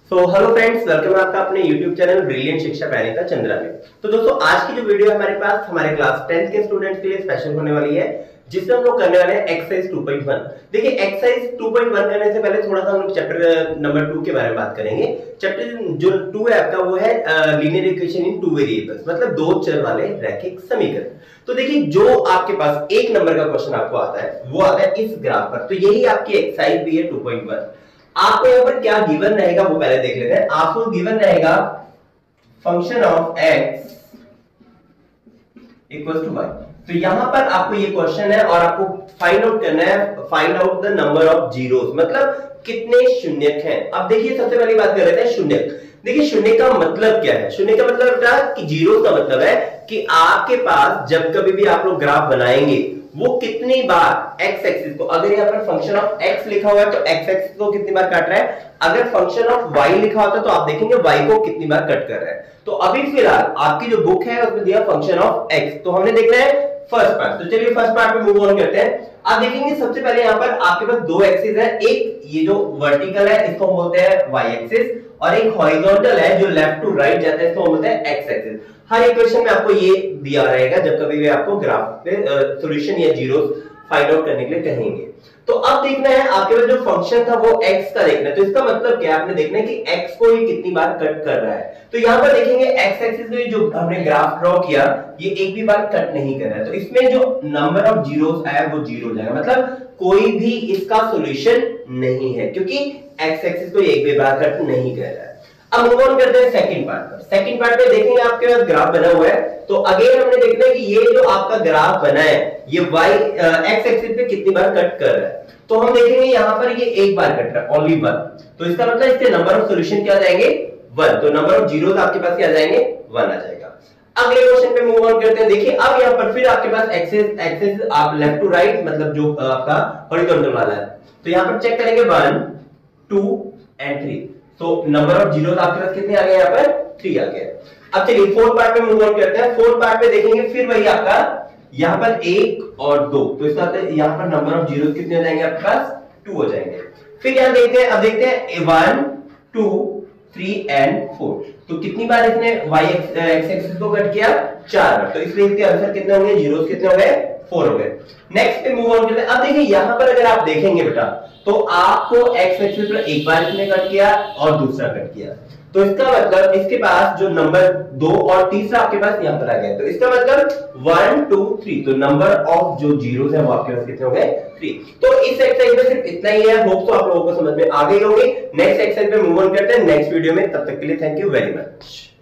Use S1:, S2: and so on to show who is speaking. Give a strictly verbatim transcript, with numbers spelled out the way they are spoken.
S1: So hello friends, welcome है आपका अपने यूट्यूब चैनल ब्रिलियंट शिक्षा पैनिका चंद्रा में। तो दोस्तों, आज की जो वीडियो है हमारे पास हमारे क्लास टेंथ के स्टूडेंट्स के लिए स्पेशल होने वाली है, जिसमें हम लोग करने वाले हैं एक्सरसाइज टू पॉइंट वन। देखिए, एक्सरसाइज टू पॉइंट वन करने से पहले थोड़ा सा हम लोग चैप्टर नंबर टू के बारे में बात करेंगे। चैप्टर जो टू है आपका, वो है linear equation in two variables, मतलब दो चर वाले रैखिक समीकरण। तो देखिए, जो आपके पास एक नंबर का क्वेश्चन आपको आता है वो आता है इस ग्राफ पर। तो यही आपकी एक्सरसाइज भी है टू पॉइंट वन। आपको यहाँ पर क्या गिवन रहेगा वो पहले देख लेते हैं। आपको गिवन रहेगा function of x equal to y. तो यहां पर आपको ये क्वेश्चन है और आपको फाइंड आउट करना है, find out the number of zeros, मतलब कितने शून्यक हैं। अब देखिए, सबसे पहली बात कर रहे थे शून्यक। देखिए, शून्य का मतलब क्या है? शून्य का मतलब क्या कि जीरो का मतलब है कि आपके पास जब कभी भी आप लोग ग्राफ बनाएंगे वो कितनी बार x एक्सिस को, अगर यहाँ पर फंक्शन ऑफ x लिखा हुआ है तो x एक्सिस को कितनी बार काट रहा है, अगर फंक्शन ऑफ y लिखा होता है तो आप देखेंगे y को कितनी बार कट कर रहा है। तो अभी फिलहाल आपकी जो बुक है उसमें दिया फंक्शन ऑफ x, तो हमने देखना है फर्स्ट पार्ट। तो चलिए फर्स्ट पार्ट पे मूव ऑन करते हैं। आप देखेंगे सबसे पहले यहाँ पर आपके पास दो एक्सिस है, एक ये जो वर्टिकल है इसको हम बोलते हैं y एक्सिस, और एक हॉरिजॉन्टल है जो लेफ्ट टू राइट जाता है इसको हम बोलते हैं x एक्सिस। हर इक्वेशन में आपको ये दिया रहेगा जब कभी भी आपको ग्राफ पे सॉल्यूशन या जीरोस फाइंड आउट करने के लिए कहेंगे। तो अब देखना है आपके पास जो फंक्शन था वो x का देखना है। तो इसका मतलब क्या है, आपने देखना है कि x को ये कितनी बार कट कर रहा है। तो यहाँ पर देखेंगे x एक्सिस में जो हमने ग्राफ ड्रॉ किया ये एक भी बार कट नहीं कर रहा है, तो इसमें जो नंबर ऑफ जीरोस आया वो जीरो जाएगा, मतलब कोई भी इसका सॉल्यूशन नहीं है क्योंकि x एक्सिस को एक भी बार कट नहीं कर रहा है। अब मूव ऑन करते हैं सेकंड पार्ट पर। सेकंड पार्ट में देखेंगे आपके पास ग्राफ बना हुआ है, तो अगेन हमने देखना है कि ये जो आपका ग्राफ बना है ये y x एक्सिस पे कितनी बार कट कर रहा है। तो हम देखेंगे यहाँ पर ये एक बार कट रहा है, ओनली वन। तो इसका मतलब इसके नंबर ऑफ सॉल्यूशन क्या जाएंगे, वन। तो नंबर ऑफ जीरोस आपके पास क्या जाएंगे, वन आ जाएगा। अगले क्वेश्चन पे मूव ऑन करते हैं। देखिए, अब यहाँ पर फिर आपके पास एक्सिस एक्सिस आप लेफ्ट टू राइट, मतलब जो आपका हॉरिजॉन्टल वाला है, तो यहाँ पर चेक करेंगे वन टू एंड थ्री। तो नंबर ऑफ जीरोस आपके पास कितने आ गए, यहाँ पर थ्री आ गए। अब चलिए फोर्थ पार्ट में मूव ऑन करते हैं। फोर्थ पार्ट में देखेंगे फिर वही आपका यहाँ पर एक और दो, तो इसका यहाँ पर नंबर ऑफ जीरोस कितने हो जाएंगे आपके पास, टू हो जाएंगे। फिर यहाँ देखते हैं, अब देखते हैं one two three and four. तो कितनी बार इसने y x एक्सिस को कट किया, चार बार। तो इसलिए इसके आंसर कितने होंगे, जीरोस कितने हो गए, फोर हो गए। नेक्स्ट पे मूव ऑन करते हैं। अब देखिए यहाँ पर अगर आप देखेंगे बेटा तो आपको x एक्सिस पर एक बार इसने कट किया और दूसरा कट किया, तो इसका मतलब इसके पास जो नंबर दो और तीसरा आपके पास यहाँ पर आ गया। तो इसका मतलब वन टू थ्री, तो नंबर ऑफ जो जीरोस है वो आपके पास कितने हो गए, थ्री। तो इस एक्सरसाइज में सिर्फ इतना ही है। होप तो आप लोगों को समझ में आ गई होगी। नेक्स्ट एक्सरसाइज पे मूव ऑन करते हैं नेक्स्ट वीडियो में। तब तक के लिए थैंक यू वेरी मच।